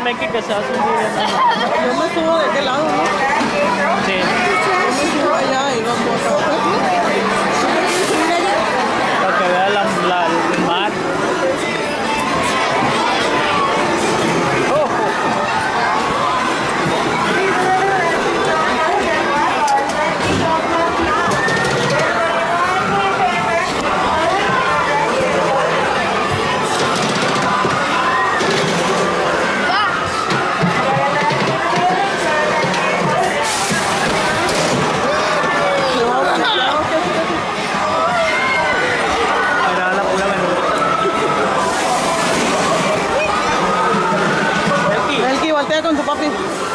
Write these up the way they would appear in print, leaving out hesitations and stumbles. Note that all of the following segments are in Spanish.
Melky que se va a subir. Yo me subo de aquel lado, ¿no? Sí. Yo me subo allá y vamos a... Para que vea el mar. Con tu papi.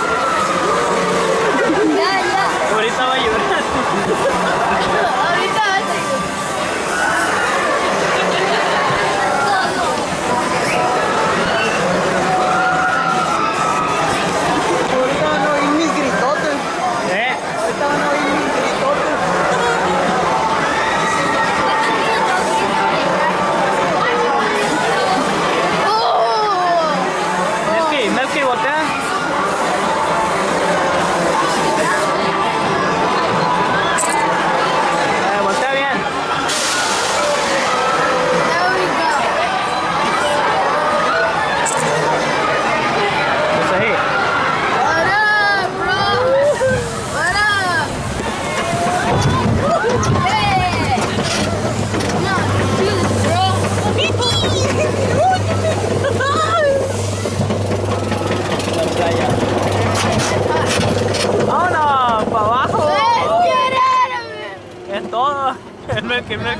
Ya. Ahorita va a llorar. Ahorita va a seguir. Ahorita van a oír mis gritotes. Ahorita van a oír mis gritotes. Melky, voltea. Voltea bien. There we go. Pues ahí. What up, bro? What up? Hey! Come on, do this, bro. La playa. ¡Vámonos! ¡Para abajo! Let's get out of it! Es todo. El Melky. Oh,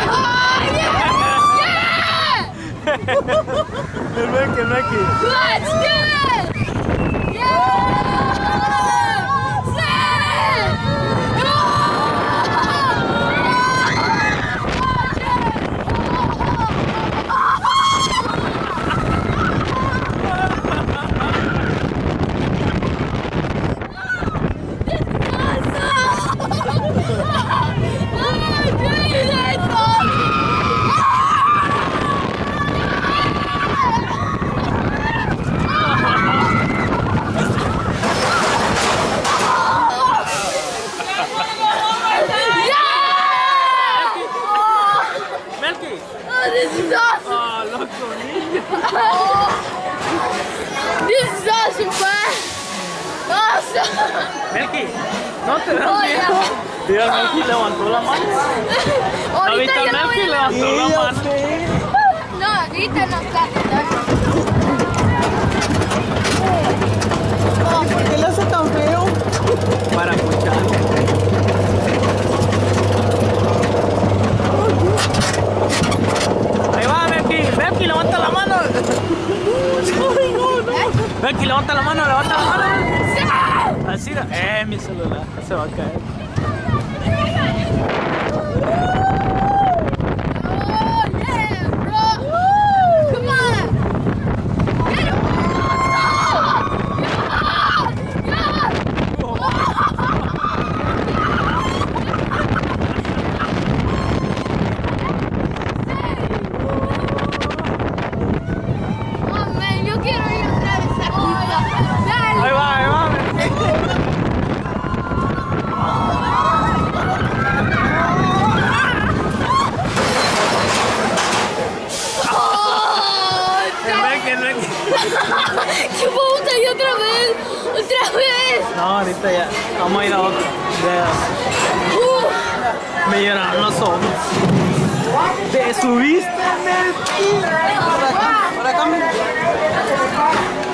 yeah! El Melky. Let's do it! Yeah! This is awesome! ¡Oh, loco, niño! This is awesome, man! Awesome! Melky, no te das Oh, miedo. yeah. Mira, Melky levantó la mano. Ahorita ¿Ahorita ya no Melky voy a levantó la mano? No, ahorita no está. ¿Por qué le hace tan feo? Para escucharlo. Ahí va, Melky, levanta la mano. Melky, levanta la mano, levanta la mano. Así, mi celular se va a caer. Oh, yeah, bro! Come on! Get him! Oh, man, yo quiero ir otra vez aquí. Dale. Ahí va, Melky. ¡Qué puta! ¡Y otra vez! ¡Otra vez! No, ahorita ya. Vamos a ir a otro. Me llenaron los ojos. ¿Te subiste, Melky? Por acá, mira.